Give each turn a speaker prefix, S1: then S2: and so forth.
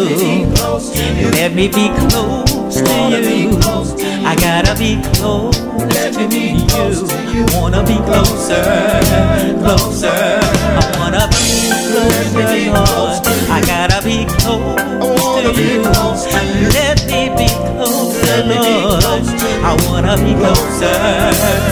S1: Let me be close to you. I gotta be close to you. Wanna be closer, closer. I wanna be closer, Lord. I gotta be close to you. Let me be closer, Lord. I wanna be closer.